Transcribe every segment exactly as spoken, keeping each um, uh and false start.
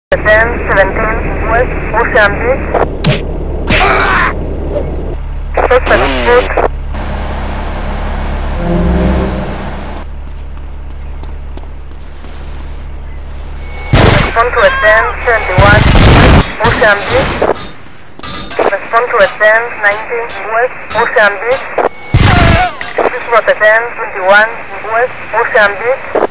ten seventeen West Mozambique. Suspect foot. Respond to a ten seventy-one West Mozambique. Respond to a ten ninety West Mozambique. This was a ten twenty-one West Mozambique.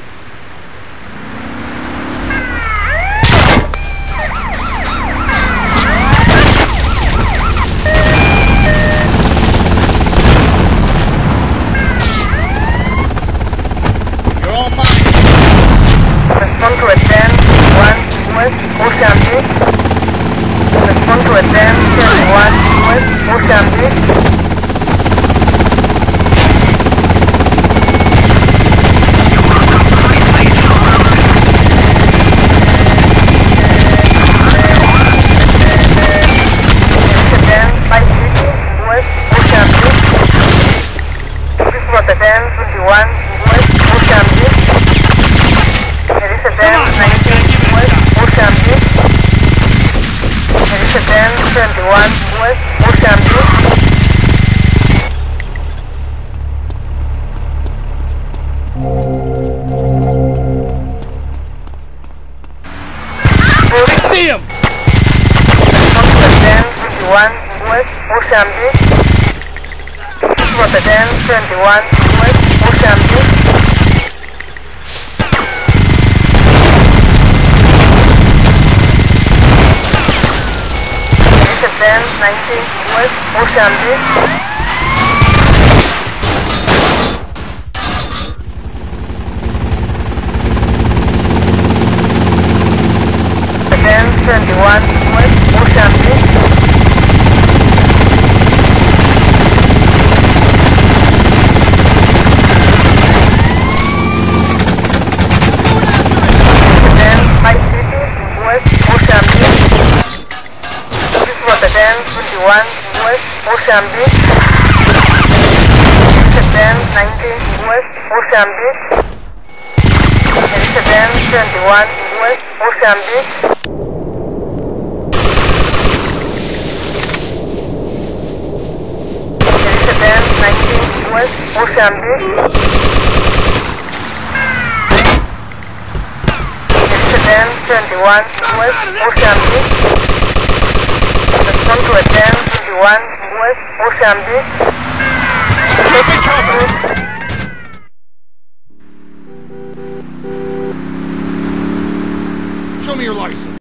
Respond to a ten one West Mozambique. Respond to a ten one West Mozambique. ten five fifty West Mozambique. This was a ten twenty-one West Mozambique. There is a ten nineteen West Mozambique. There is a ten seventy-one West Mozambique. See him! Respond to a ten twenty-one West Mozambique. This was a ten seventy-one West Mozambique. ten nineteen West Mozambique. ten seventy-one West Mozambique. ten five fifty West Mozambique. The ten twenty-one West Mozambique. The ten nineteen West Mozambique. There is a ten seventy-one West Mozambique. There is a ten nineteen West Mozambique. There is a ten seventy-one West Mozambique. Respond to a ten twenty-one West Mozambique. Taking cover! Show me your license.